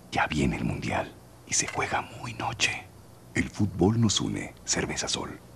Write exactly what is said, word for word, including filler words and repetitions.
Ya viene el Mundial y se juega muy noche. El fútbol nos une. Cerveza Sol.